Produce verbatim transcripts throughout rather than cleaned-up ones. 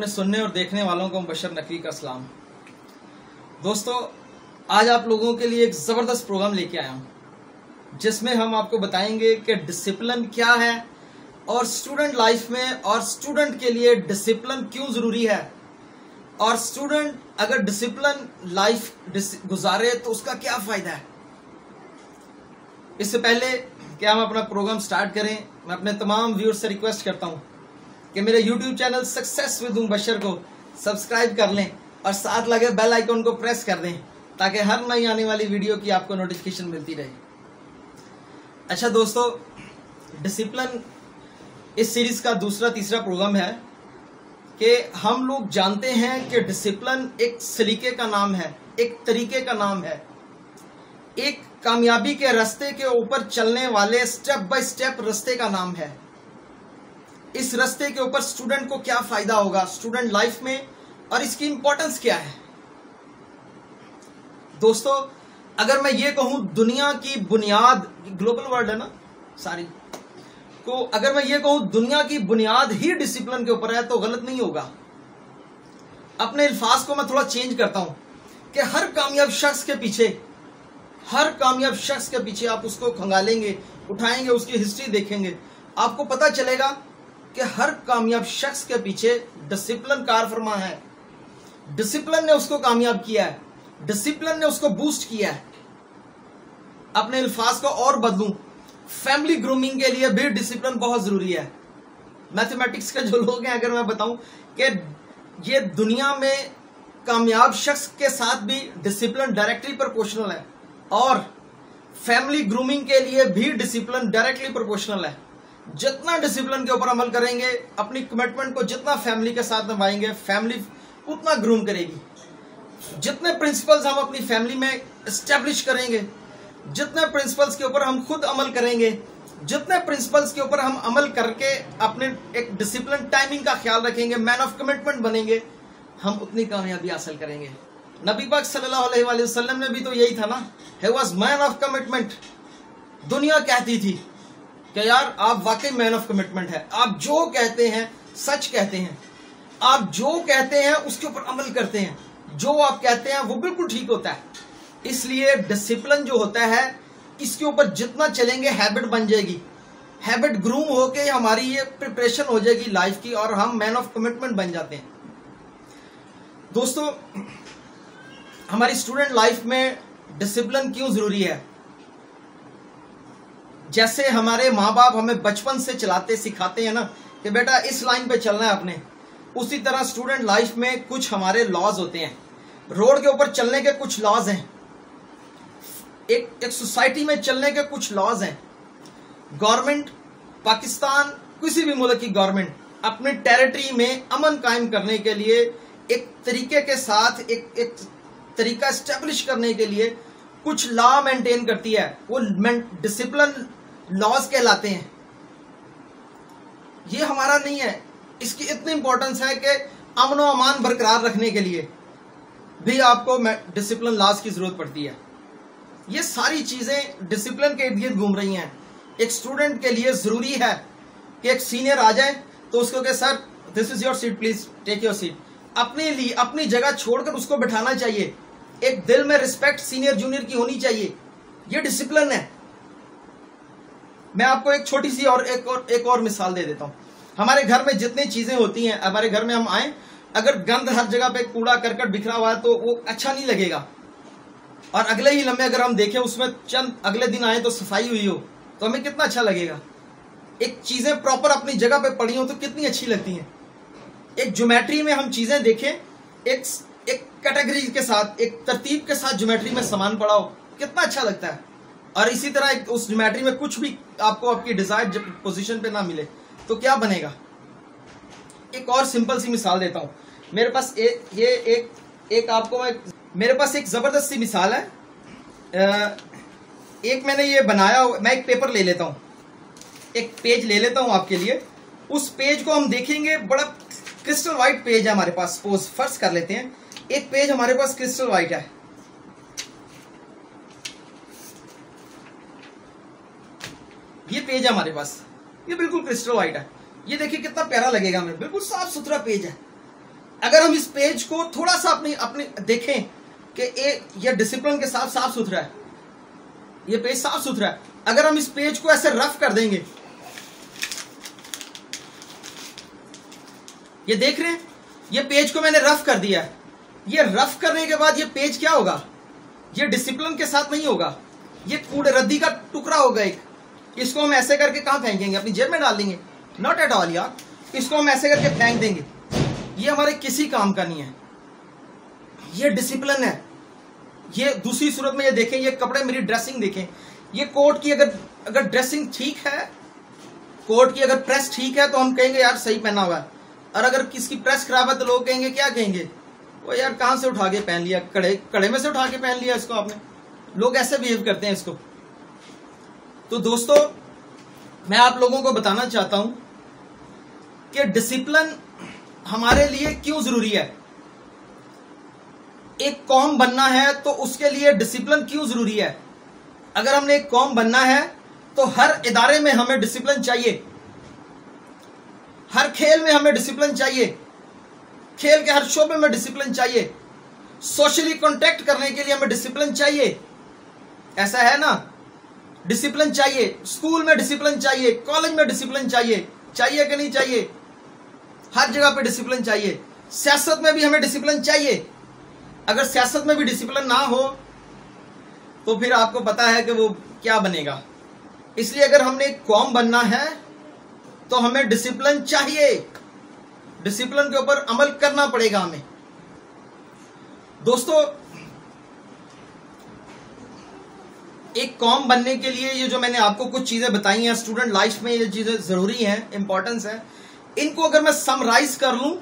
अपने सुनने और देखने वालों को बशर नकवी का सलाम। दोस्तों, आज आप लोगों के लिए एक ज़बरदस्त प्रोग्राम लेके आया हूँ जिसमें हम आपको बताएंगे कि डिसिप्लिन क्या है और स्टूडेंट लाइफ में और स्टूडेंट के लिए डिसिप्लिन क्यों ज़रूरी है, और स्टूडेंट अगर डिसिप्लिन लाइफ गुजारे तो उसका क्या फ़ायदा है। इससे पहले कि हम अपना प्रोग्राम स्टार्ट करें, मैं अपने तमाम व्यूअर्स से रिक्वेस्ट करता हूँ कि मेरे YouTube channel success with Bashar को सब्सक्राइब कर लें और साथ लगे बेल आइकन को प्रेस कर दें ताकि हर नई आने वाली वीडियो की आपको नोटिफिकेशन मिलती रहे। अच्छा दोस्तों, डिसिप्लिन इस सीरीज का दूसरा तीसरा प्रोग्राम है कि हम लोग जानते हैं कि डिसिप्लिन एक सलीके का नाम है, एक तरीके का नाम है, एक कामयाबी के रास्ते के ऊपर चलने वाले स्टेप बाय स्टेप रास्ते का नाम है। इस रास्ते के ऊपर स्टूडेंट को क्या फायदा होगा स्टूडेंट लाइफ में और इसकी इंपॉर्टेंस क्या है। दोस्तों, अगर मैं ये कहूं दुनिया की बुनियाद, ग्लोबल वर्ड है ना सारी, तो अगर मैं ये कहूं दुनिया की बुनियाद ही डिसिप्लिन के ऊपर है तो गलत नहीं होगा। अपने अल्फाज को मैं थोड़ा चेंज करता हूं कि हर कामयाब शख्स के पीछे हर कामयाब शख्स के पीछे आप उसको खंगालेंगे, उठाएंगे, उसकी हिस्ट्री देखेंगे, आपको पता चलेगा कि हर कामयाब शख्स के पीछे डिसिप्लिन कार फरमा है। डिसिप्लिन ने उसको कामयाब किया है, डिसिप्लिन ने उसको बूस्ट किया है। अपने अल्फाज को और बदलूं, फैमिली ग्रूमिंग के लिए भी डिसिप्लिन बहुत जरूरी है। मैथमेटिक्स के जो लोग हैं, अगर मैं बताऊं कि ये दुनिया में कामयाब शख्स के साथ भी डिसिप्लिन डायरेक्टली प्रोपोर्शनल है और फैमिली ग्रूमिंग के लिए भी डिसिप्लिन डायरेक्टली प्रोपोर्शनल है। जितना डिसिप्लिन के ऊपर अमल करेंगे, अपनी कमिटमेंट को जितना फैमिली के साथ निभाएंगे, फैमिली उतना ग्रूम करेगी। जितने प्रिंसिपल्स हम अपनी फैमिली में एस्टेब्लिश करेंगे, जितने प्रिंसिपल्स के ऊपर हम खुद अमल करेंगे, जितने प्रिंसिपल्स के ऊपर हम अमल करके अपने एक डिसिप्लिन टाइमिंग का ख्याल रखेंगे, मैन ऑफ कमिटमेंट बनेंगे, हम उतनी कामयाबी हासिल करेंगे। नबी पाक सल्लल्लाहु अलैहि वसल्लम में भी तो यही था ना, he was man of commitment. दुनिया कहती थी कि यार आप वाकई मैन ऑफ कमिटमेंट है, आप जो कहते हैं सच कहते हैं, आप जो कहते हैं उसके ऊपर अमल करते हैं, जो आप कहते हैं वो बिल्कुल ठीक होता है। इसलिए डिसिप्लिन जो होता है इसके ऊपर जितना चलेंगे हैबिट बन जाएगी, हैबिट ग्रूम होके हमारी ये प्रिपरेशन हो जाएगी लाइफ की और हम मैन ऑफ कमिटमेंट बन जाते हैं। दोस्तों, हमारी स्टूडेंट लाइफ में डिसिप्लिन क्यों जरूरी है। जैसे हमारे माँ बाप हमें बचपन से चलाते सिखाते हैं ना कि बेटा इस लाइन पे चलना है अपने, उसी तरह स्टूडेंट लाइफ में कुछ हमारे लॉज होते हैं। रोड के ऊपर चलने के कुछ लॉज हैं, एक एक सोसाइटी में चलने के कुछ लॉज हैं। गवर्नमेंट, पाकिस्तान, किसी भी मुल्क की गवर्नमेंट अपने टेरिटरी में अमन कायम करने के लिए एक तरीके के साथ एक एक तरीका एस्टेब्लिश करने के लिए कुछ लॉ मेंटेन करती है, वो डिसिप्लिन लॉज कहलाते हैं। ये हमारा नहीं है, इसकी इतनी इंपॉर्टेंस है कि अमन व अमान बरकरार रखने के लिए भी आपको डिसिप्लिन लॉज की जरूरत पड़ती है। ये सारी चीजें डिसिप्लिन के इर्द गिर्द घूम रही हैं। एक स्टूडेंट के लिए जरूरी है कि एक सीनियर आ जाए तो उसको कहे sir this is your seat, please take your seat. अपने लिए अपनी जगह छोड़कर उसको बिठाना चाहिए। एक दिल में रिस्पेक्ट सीनियर जूनियर की होनी चाहिए। ये डिसिप्लिन है। मैं आपको एक छोटी सी और एक और एक और मिसाल दे देता हूं। हमारे घर में जितनी चीजें होती हैं, हमारे घर में हम आए, अगर गंद हर जगह पे कूड़ा करकट बिखरा हुआ है तो वो अच्छा नहीं लगेगा। और अगले ही लम्हे अगर हम देखें उसमें चंद अगले दिन आए तो सफाई हुई हो तो हमें कितना अच्छा लगेगा। एक चीजें प्रॉपर अपनी जगह पे पड़ी हो तो कितनी अच्छी लगती हैं। एक ज्योमेट्री में हम चीजें देखें, एक एक कैटेगरी के साथ, एक तरतीब के साथ ज्योमेट्री में सामान पड़ा हो, कितना अच्छा लगता है। और इसी तरह एक उस ज्योमेट्री में कुछ भी आपको आपकी डिजायर्ड पोजीशन पे ना मिले तो क्या बनेगा। एक और सिंपल सी मिसाल देता हूं। मेरे पास ए, ये एक एक आपको मैं मेरे पास एक जबरदस्त सी मिसाल है। एक मैंने ये बनाया, मैं एक पेपर ले लेता हूं, एक पेज ले लेता हूं आपके लिए। उस पेज को हम देखेंगे, बड़ा क्रिस्टल व्हाइट पेज है हमारे पास। सपोज फर्स्ट कर लेते हैं, एक पेज हमारे पास क्रिस्टल व्हाइट है। ये पेज है हमारे पास, ये बिल्कुल क्रिस्टल व्हाइट है। ये देखिए कितना प्यारा लगेगा हमें, बिल्कुल साफ सुथरा पेज है। अगर हम इस पेज को थोड़ा सा अपनी अपनी देखें कि ये डिसिप्लिन के साथ साफ सुथरा है, ये पेज साफ सुथरा है, अगर हम इस पेज को ऐसे रफ कर देंगे, ये देख रहे हैं, ये पेज को मैंने रफ कर दिया है। ये रफ करने के बाद ये पेज क्या होगा, ये डिसिप्लिन के साथ नहीं होगा, ये कूड़े रद्दी का टुकड़ा होगा एक। इसको हम ऐसे करके कहां फेंकेंगे, अपनी जेब में डाल देंगे? नॉट एट ऑल यार, इसको हम ऐसे करके फेंक देंगे, ये हमारे किसी काम का नहीं है। ये डिसिप्लिन है। ये दूसरी सूरत में ये देखें, ये कपड़े, मेरी ड्रेसिंग देखें, ये कोट की अगर अगर ड्रेसिंग ठीक है, कोट की अगर प्रेस ठीक है तो हम कहेंगे यार सही पहना हुआ है, और अगर किसकी प्रेस खराब है तो लोग कहेंगे, क्या कहेंगे, वो यार कहां से उठा के पहन लिया, कड़े कड़े में से उठा के पहन लिया इसको आपने। लोग ऐसे बिहेव करते हैं इसको। तो दोस्तों, मैं आप लोगों को बताना चाहता हूं कि डिसिप्लिन हमारे लिए क्यों जरूरी है। एक कौम बनना है तो उसके लिए डिसिप्लिन क्यों जरूरी है। अगर हमने एक कौम बनना है तो हर इदारे में हमें डिसिप्लिन चाहिए, हर खेल में हमें डिसिप्लिन चाहिए, खेल के हर शोबे में डिसिप्लिन चाहिए, सोशली कॉन्टेक्ट करने के लिए हमें डिसिप्लिन चाहिए। ऐसा है ना, डिसिप्लिन चाहिए। स्कूल में डिसिप्लिन चाहिए, कॉलेज में डिसिप्लिन चाहिए, चाहिए कि नहीं चाहिए? हर जगह पे डिसिप्लिन चाहिए। सियासत में भी हमें डिसिप्लिन चाहिए। अगर सियासत में भी डिसिप्लिन ना हो तो फिर आपको पता है कि वो क्या बनेगा। इसलिए अगर हमने एक कौम बनना है तो हमें डिसिप्लिन चाहिए, डिसिप्लिन के ऊपर अमल करना पड़ेगा हमें। दोस्तों, एक कौम बनने के लिए ये जो मैंने आपको कुछ चीजें बताई हैं, स्टूडेंट लाइफ में ये चीजें जरूरी हैं, इंपॉर्टेंस है, इनको अगर मैं समराइज कर लूं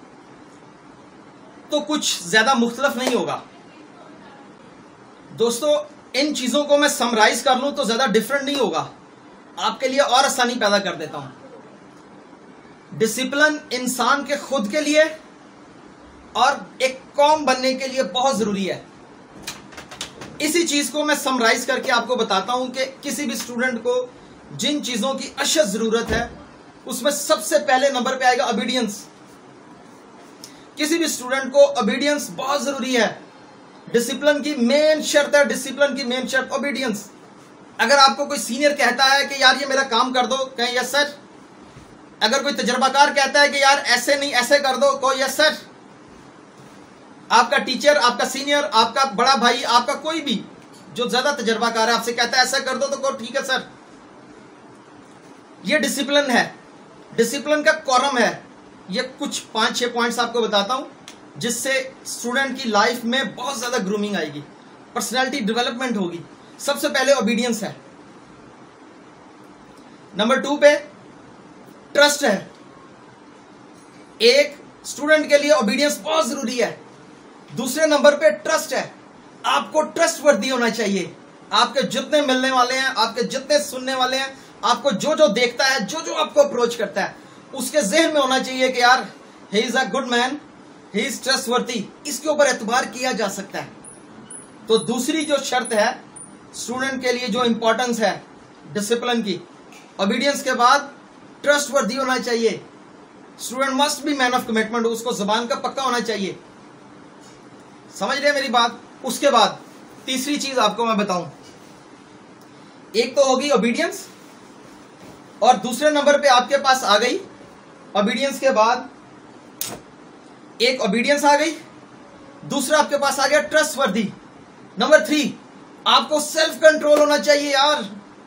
तो कुछ ज्यादा मुख्तलिफ नहीं होगा। दोस्तों, इन चीजों को मैं समराइज कर लूं तो ज्यादा डिफरेंट नहीं होगा, आपके लिए और आसानी पैदा कर देता हूं। डिसिप्लिन इंसान के खुद के लिए और एक कौम बनने के लिए बहुत जरूरी है। इसी चीज को मैं समराइज करके आपको बताता हूं कि किसी भी स्टूडेंट को जिन चीजों की अशद जरूरत है उसमें सबसे पहले नंबर पे आएगा ओबीडियंस। किसी भी स्टूडेंट को ओबीडियंस बहुत जरूरी है। डिसिप्लिन की मेन शर्त है, डिसिप्लिन की मेन शर्त ओबीडियंस। अगर आपको कोई सीनियर कहता है कि यार ये मेरा काम कर दो, कहें यस सर। अगर कोई तजर्बाकार कहता है कि यार ऐसे नहीं ऐसे कर दो, कहो यस सर। आपका टीचर, आपका सीनियर, आपका बड़ा भाई, आपका कोई भी जो ज्यादा तजर्बाकार है आपसे कहता है ऐसा कर दो तो कहो ठीक है सर। ये डिसिप्लिन है, डिसिप्लिन का कॉलम है। ये कुछ पांच छह पॉइंट्स आपको बताता हूं जिससे स्टूडेंट की लाइफ में बहुत ज्यादा ग्रूमिंग आएगी, पर्सनैलिटी डेवलपमेंट होगी। सबसे पहले ओबीडियंस है, नंबर टू पे ट्रस्ट है। एक स्टूडेंट के लिए ओबीडियंस बहुत जरूरी है। दूसरे नंबर पे ट्रस्ट है, आपको ट्रस्टवर्दी होना चाहिए। आपके जितने मिलने वाले हैं, आपके जितने सुनने वाले हैं, आपको जो जो देखता है, जो जो आपको अप्रोच करता है, उसके जहन में होना चाहिए कि यार he is a good man, he is trustworthy, इसके ऊपर एतबार किया जा सकता है। तो दूसरी जो शर्त है स्टूडेंट के लिए, जो इंपॉर्टेंस है डिसिप्लिन की, ओबीडियंस के बाद ट्रस्टवर्दी होना चाहिए। Student must be man of commitment, उसको जुबान का पक्का होना चाहिए। समझ रहे हैं मेरी बात? उसके बाद तीसरी चीज आपको मैं बताऊं, एक तो होगी ओबीडियंस, और दूसरे नंबर पे आपके पास आ गई ओबीडियंस के बाद एक ओबीडियंस आ गई, दूसरा आपके पास आ गया ट्रस्टवर्दी। नंबर थ्री, आपको सेल्फ कंट्रोल होना चाहिए यार,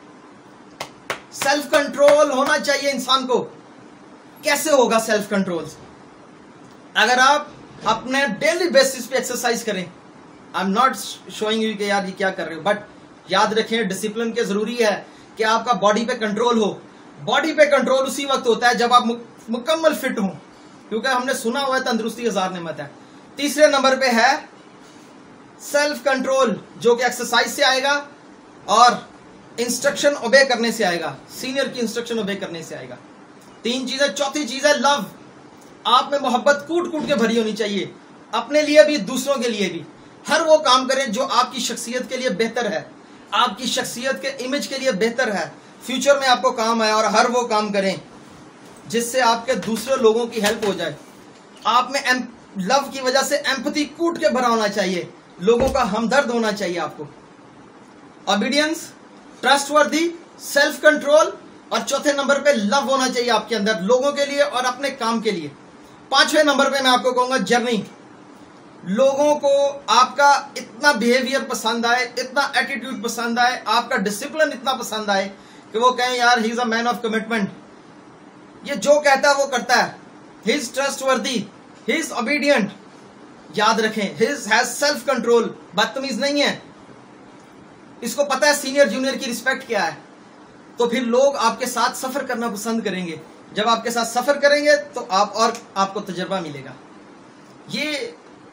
सेल्फ कंट्रोल होना चाहिए इंसान को। कैसे होगा सेल्फ कंट्रोल? अगर आप अपने डेली बेसिस पे एक्सरसाइज करें। I am not showing you कि यार ये क्या कर रहे हो, बट याद रखें डिसिप्लिन के जरूरी है कि आपका बॉडी पे कंट्रोल हो। बॉडी पे कंट्रोल उसी वक्त होता है जब आप मुकम्मल फिट हो, क्योंकि हमने सुना हुआ है तंदुरुस्ती हजार नेमत है। तीसरे नंबर पे है सेल्फ कंट्रोल, जो कि एक्सरसाइज से आएगा और इंस्ट्रक्शन ओबे करने से आएगा, सीनियर की इंस्ट्रक्शन ओबे करने से आएगा। तीन चीजें। चौथी चीज है लव। आप में मोहब्बत कूट कूट के भरी होनी चाहिए, अपने लिए भी दूसरों के लिए भी। हर वो काम करें जो आपकी शख्सियत के लिए बेहतर है, आपकी शख्सियत के इमेज के लिए बेहतर है, फ्यूचर में आपको काम आए, और हर वो काम करें जिससे आपके दूसरे लोगों की हेल्प हो जाए। आप में लव की वजह से एम्पैथी कूट के भरा होना चाहिए, लोगों का हमदर्द होना चाहिए आपको। ओबीडियंस, ट्रस्टवर्दी, सेल्फ कंट्रोल, और चौथे नंबर पे लव होना चाहिए आपके अंदर लोगों के लिए और अपने काम के लिए। पांचवें नंबर पे मैं आपको कहूंगा जर्नी। लोगों को आपका इतना बिहेवियर पसंद आए, इतना एटीट्यूड पसंद आए, आपका डिसिप्लिन इतना पसंद आए कि वो कहें यार he is a man of commitment, ये जो कहता है वो करता है, he is trustworthy, he is obedient. याद रखें, ही हैज सेल्फ कंट्रोल, बदतमीज नहीं है, इसको पता है सीनियर जूनियर की रिस्पेक्ट क्या है। तो फिर लोग आपके साथ सफर करना पसंद करेंगे। जब आपके साथ सफर करेंगे तो आप और आपको तजर्बा मिलेगा। ये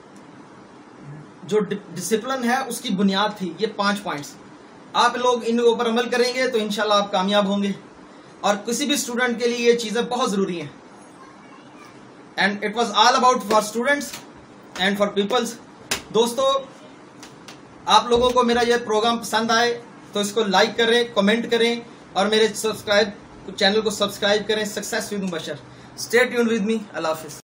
जो डिसिप्लिन है उसकी बुनियाद थी ये पांच पॉइंट्स। आप लोग इन ऊपर अमल करेंगे तो इंशाल्लाह आप कामयाब होंगे, और किसी भी स्टूडेंट के लिए ये चीजें बहुत जरूरी हैं। And it was all about for students and for peoples. दोस्तों, आप लोगों को मेरा ये प्रोग्राम पसंद आए तो इसको लाइक करें, कमेंट करें, और मेरे सब्सक्राइब चैनल को सब्सक्राइब करें। Success with Mubashar. Stay tuned with me. अल्लाह हाफिज।